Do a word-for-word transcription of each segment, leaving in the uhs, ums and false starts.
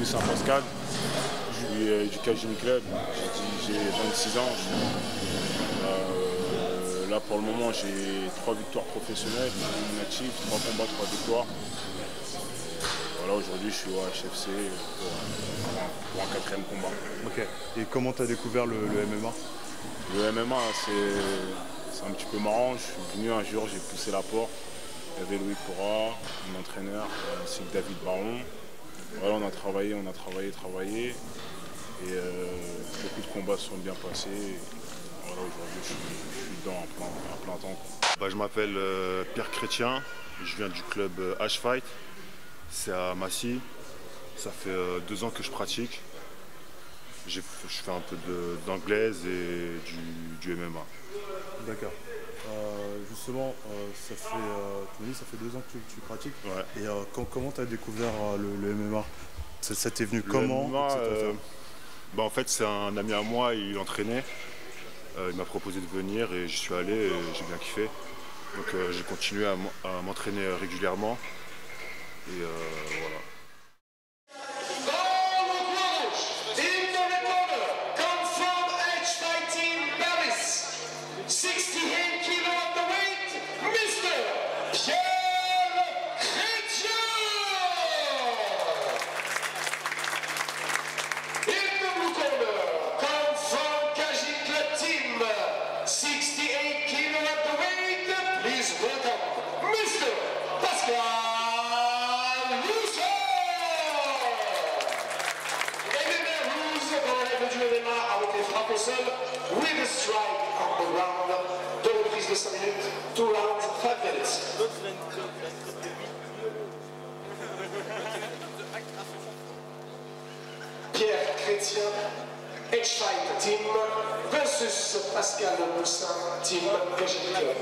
Louis Saint-Pascal, du, euh, du Kajimi Club. J'ai vingt-six ans. Euh, là pour le moment j'ai trois victoires professionnelles, une native, trois combats, trois victoires. Voilà, aujourd'hui je suis au H F C pour, pour un quatrième combat. Ok. Et comment tu as découvert le, le M M A? Le M M A c'est un petit peu marrant. Je suis venu un jour, j'ai poussé la porte. Il y avait Louis Cora, mon entraîneur, ainsi que David Baron. Voilà, on a travaillé, on a travaillé, travaillé. Et euh, beaucoup de combats se sont bien passés. Voilà, aujourd'hui je, je suis dedans à plein, à plein temps. Bah, je m'appelle euh, Pierre Chrétien, je viens du club euh, H-Fight. C'est à Massy. Ça fait euh, deux ans que je pratique. Je fais un peu d'anglaise et du, du M M A. D'accord. Euh, justement, euh, ça, fait, euh, tu me dis, ça fait deux ans que tu, tu pratiques. Ouais. Et euh, quand, comment tu as découvert euh, le, le M M A? Ça, ça t'est venu comment? Le M M A, euh, bah, en fait, c'est un ami à moi, il entraînait. Euh, il m'a proposé de venir et j'y suis allé et j'ai bien kiffé. Donc euh, j'ai continué à m'entraîner régulièrement. Et euh, voilà. sixty-eight kilo at the weight, Mister Pierre Chrétien. In the blue corner, come from Kajimi Club team, sixty-eight kilo at the weight, please welcome Mister Pascal Rousseau. Emile Rousseau dans la règle du M M A avec les frappes au sol, with a strike on the ground, deux reprises de cinq minutes, two rounds, five minutes. Pierre Chrétien, H-Fight Team versus Pascal Moussin, Team Kajimi Club.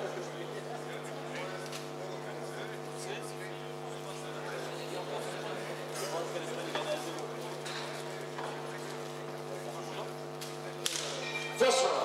First round.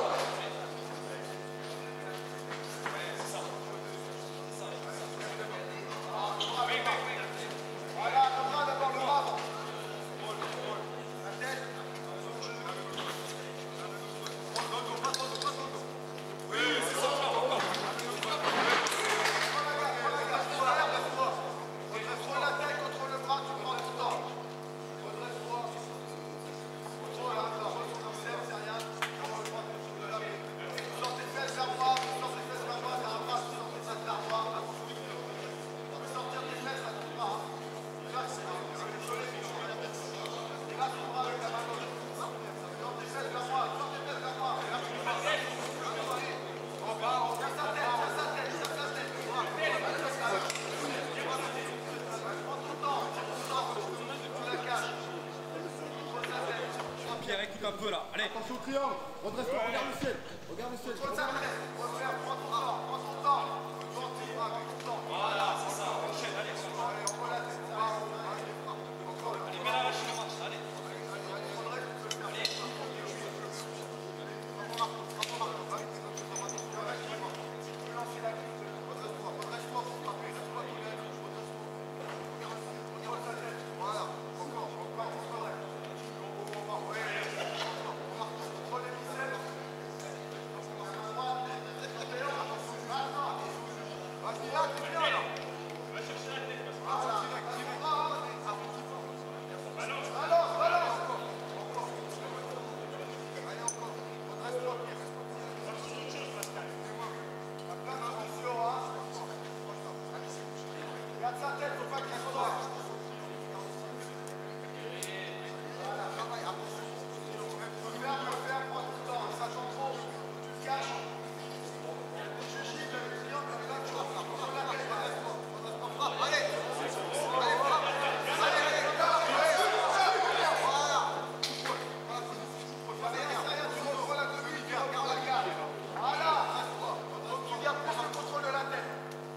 Pierre, écoute un peu là, allez. Attention au triangle, redresse-toi, ouais. Regarde le ciel, regarde le ciel. Prends ton temps, prends ton temps, prends ton temps. Voilà, c'est ça, enchaîne, allez, on va. Allez, on voit la tête. Allez, mets la lâche la marche, allez. Allez. Voilà, encore, encore, encore. Vas-y, là, t'es bien, là. Va chercher la tête, parce que Voilà, direct, direct. Balance, balance, balance. Encore, encore. Allez, encore. Reste-toi, Pierre, reste-toi. T'as plein d'ambition, hein. Regarde sa tête, faut pas qu'il reste droit. Voilà, travaille, attention. Ferme, ferme, prends tout le temps. Ça tombe trop, tu te caches. Je gifle le triangle, mais là, tu vas faire. Prends la tête, reste-toi. Allez, allez, frappe. Allez, allez, regarde. Voilà. Allez, derrière, tu reprends la demi, tu regardes la garde. Voilà, reste-toi. Tu gardes plus le contrôle de la tête.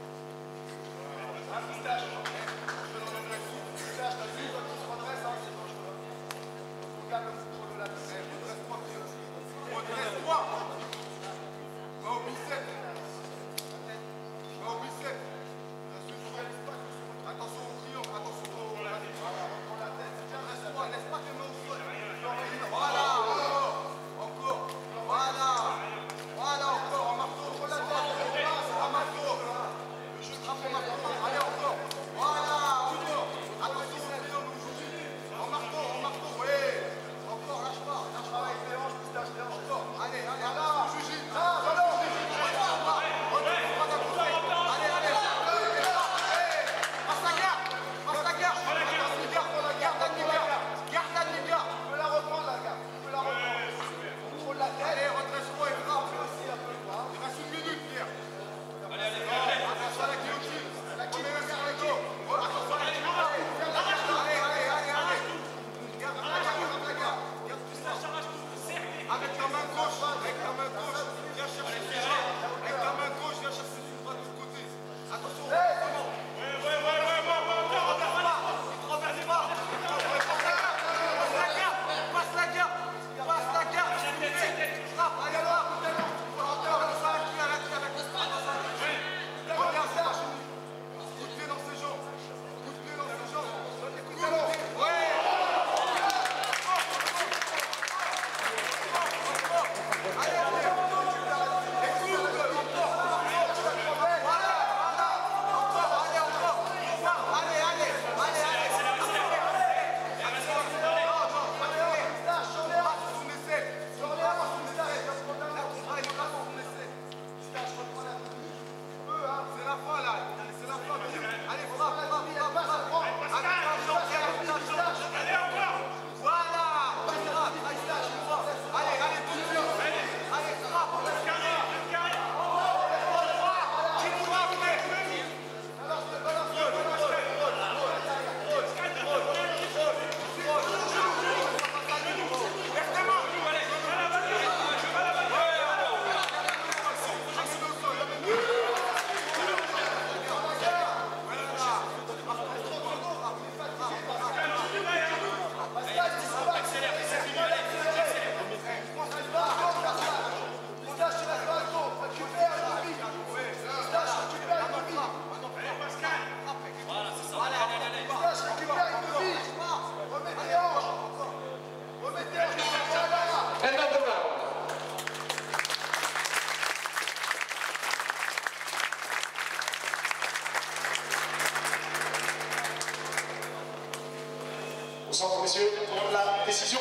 Un pistache. Je te donne le pistache, t'as vu, quand tu te redresses, hein, c'est dangereux. Regarde le contrôle de la tête. Redresse-toi, Pierre. Redresse-toi. Va au biceps. Va au biceps. Attention au triangle, attention au... Voilà, reprends la tête. Tiens, reste. décision.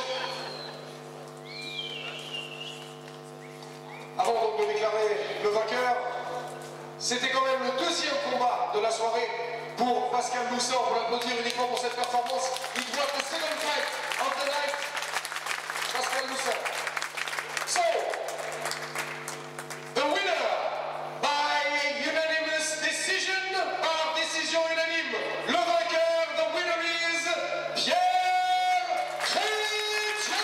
Avant donc de déclarer le vainqueur, c'était quand même le deuxième combat de la soirée pour Pascal Moussa. On peut l'applaudir uniquement pour cette performance. Il doit the second fight of the night. Pascal Moussa. So, the winner by unanimous decision, par décision unanime, le vainqueur, the winner is Pierre Chrétien.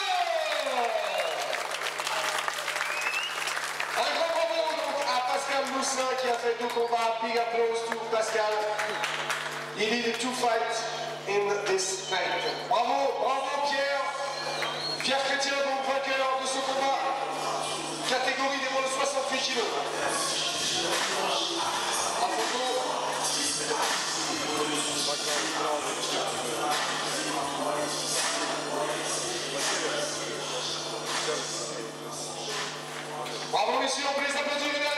Un grand bravo donc à Pascal Moussa qui a fait deux combats. Big applause to Pascal. He needed two fights in this night. Bravo, bravo Pierre. Pierre Chrétien donc vainqueur de ce combat. Catégorie des moins de soixante-huit kilos. En photo. Bravo messieurs, on peut les applaudir.